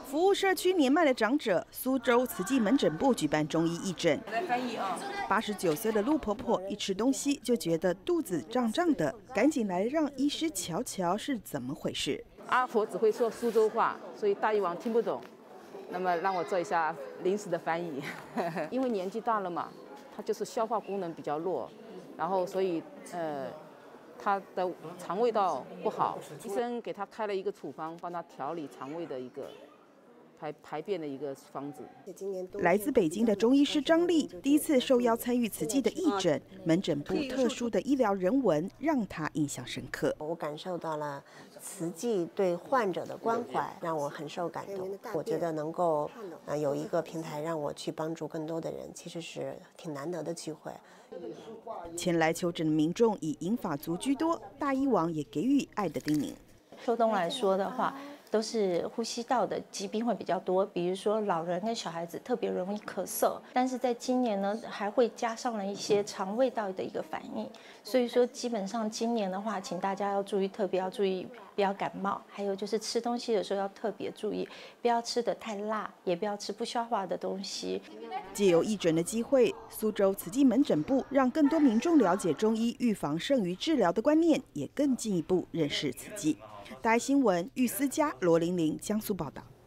服务社区年迈的长者，苏州慈济门诊部举办中医义诊。 来翻译啊 89岁的陆婆婆一吃东西就觉得肚子胀胀的，赶紧来让医师瞧瞧是怎么回事。 阿婆只会说苏州话，所以大医王听不懂，那么让我做一下临时的翻译。因为年纪大了嘛，她就是消化功能比较弱，然后所以她的肠胃道不好，医生给她开了一个处方，帮她调理肠胃的一个排便的一个方子。 来自北京的中医师张丽第一次受邀参与慈济的义诊，门诊部特殊的医疗人文让她印象深刻。 我感受到了慈济对患者的关怀，让我很受感动。我觉得能够有一个平台让我去帮助更多的人，其实是挺难得的机会。 前来求诊的民众以银发族居多，大医王也给予爱的叮咛。 秋冬来说的话，都是呼吸道的疾病会比较多，比如说老人跟小孩子特别容易咳嗽，但是在今年呢，还会加上了一些肠胃道的一个反应，所以说基本上今年的话，请大家要注意，特别要注意不要感冒，还有就是吃东西的时候要特别注意，不要吃得太辣，也不要吃不消化的东西。 借由义诊的机会，苏州慈济门诊部让更多民众了解中医预防胜于治疗的观念，也更进一步认识慈济。大爱新闻玉思佳、罗玲玲江苏报道。